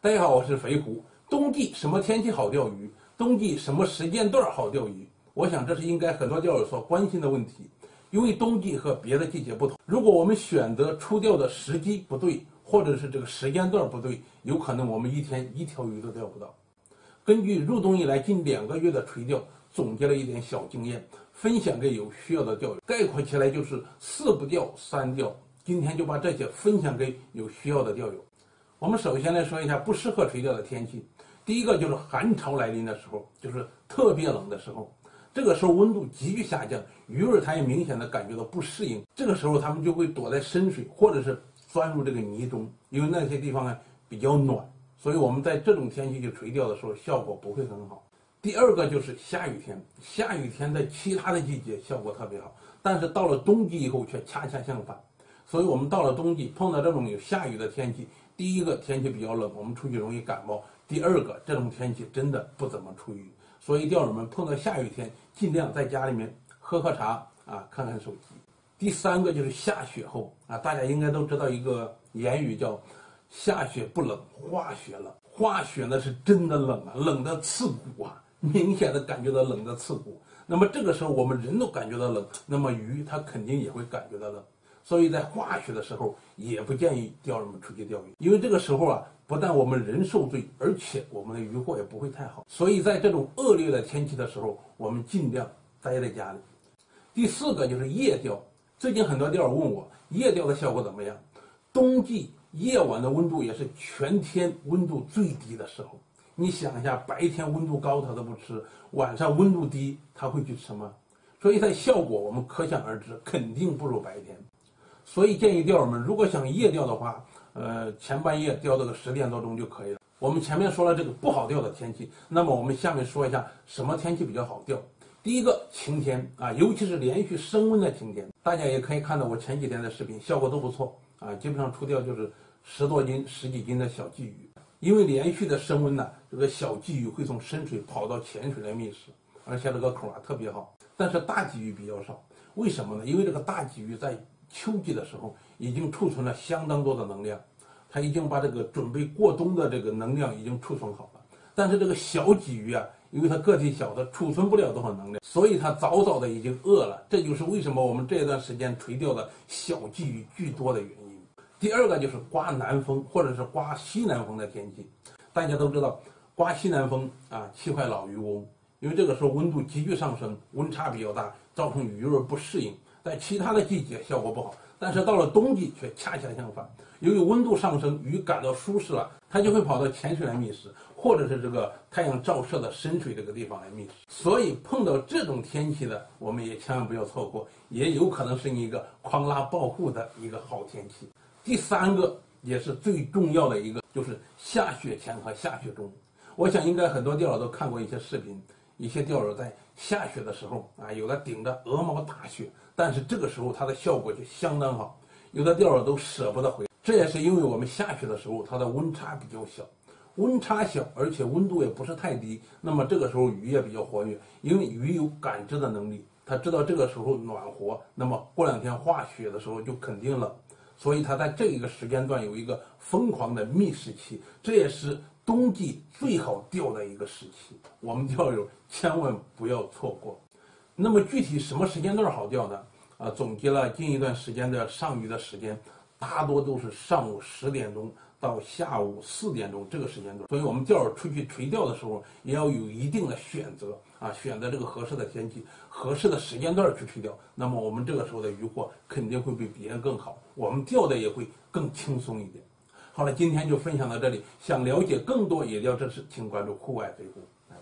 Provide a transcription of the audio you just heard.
大家好，我是肥狐。冬季什么天气好钓鱼？冬季什么时间段好钓鱼？我想这是应该很多钓友所关心的问题。因为冬季和别的季节不同，如果我们选择出钓的时机不对，或者是这个时间段不对，有可能我们一天一条鱼都钓不到。根据入冬以来近2个月的垂钓，总结了一点小经验，分享给有需要的钓友。概括起来就是4不钓3钓。今天就把这些分享给有需要的钓友。我们首先来说一下不适合垂钓的天气。第一个就是寒潮来临的时候，就是特别冷的时候。这个时候温度急剧下降，鱼儿它也明显的感觉到不适应。这个时候它们就会躲在深水或者是钻入这个泥中，因为那些地方呢比较暖，所以我们在这种天气去垂钓的时候效果不会很好。第二个就是下雨天，下雨天在其他的季节效果特别好，但是到了冬季以后却恰恰相反。所以我们到了冬季碰到这种有下雨的天气，第一个天气比较冷，我们出去容易感冒；第二个这种天气真的不怎么出鱼。所以钓友们碰到下雨天，尽量在家里面喝茶啊，看看手机。第三个就是下雪后啊，大家应该都知道一个言语叫"下雪不冷，化雪冷"。化雪呢是真的冷啊，冷得刺骨啊，明显的感觉到冷得刺骨。那么这个时候我们人都感觉到冷，那么鱼它肯定也会感觉到冷。所以在化雪的时候，也不建议钓友们出去钓鱼，因为这个时候啊，不但我们人受罪，而且我们的渔获也不会太好。所以在这种恶劣的天气的时候，我们尽量待在家里。第4个就是夜钓。最近很多钓友问我，夜钓的效果怎么样？冬季夜晚的温度也是全天温度最低的时候。你想一下，白天温度高它都不吃，晚上温度低它会去吃吗？所以它效果我们可想而知，肯定不如白天。所以建议钓友们，如果想夜钓的话，前半夜钓到个10点多钟就可以了。我们前面说了这个不好钓的天气，那么我们下面说一下什么天气比较好钓。第一个，晴天啊，尤其是连续升温的晴天。大家也可以看到我前几天的视频，效果都不错啊，基本上出钓就是10多斤、10几斤的小鲫鱼。因为连续的升温呢，这个小鲫鱼会从深水跑到浅水来觅食，而且这个口特别好。但是大鲫鱼比较少，为什么呢？因为这个大鲫鱼在秋季的时候已经储存了相当多的能量，它已经把这个准备过冬的这个能量已经储存好了。但是这个小鲫鱼啊，因为它个体小，它储存不了多少能量，所以它早早的已经饿了。这就是为什么我们这段时间垂钓的小鲫鱼居多的原因。第二个就是刮南风或者是刮西南风的天气。大家都知道，刮西南风啊，气坏老渔翁，因为这个时候温度急剧上升，温差比较大，造成鱼儿不适应。在其他的季节效果不好，但是到了冬季却恰恰相反。由于温度上升，鱼感到舒适了，它就会跑到浅水来觅食，或者是这个太阳照射的深水这个地方来觅食。所以碰到这种天气的，我们也千万不要错过，也有可能是一个狂拉暴户的一个好天气。第3个也是最重要的一个，就是下雪前和下雪中。我想应该很多钓友都看过一些视频，一些钓友在下雪的时候啊，有的顶着鹅毛大雪，但是这个时候它的效果就相当好，有的钓友都舍不得回。这也是因为我们下雪的时候它的温差比较小，温差小，而且温度也不是太低，那么这个时候鱼也比较活跃，因为鱼有感知的能力，它知道这个时候暖和，那么过2天化雪的时候就肯定冷，所以它在这一个时间段有一个疯狂的觅食期，这也是冬季最好钓的一个时期，我们钓友千万不要错过。那么具体什么时间段好钓呢？总结了近一段时间的上鱼的时间，大多都是上午10点钟到下午4点钟这个时间段。所以我们钓友出去垂钓的时候，也要有一定的选择啊，选择这个合适的天气、合适的时间段去垂钓。那么我们这个时候的渔获肯定会比别人更好，我们钓的也会更轻松一点。好了，今天就分享到这里。想了解更多野钓知识，请关注户外飞狐。拜拜。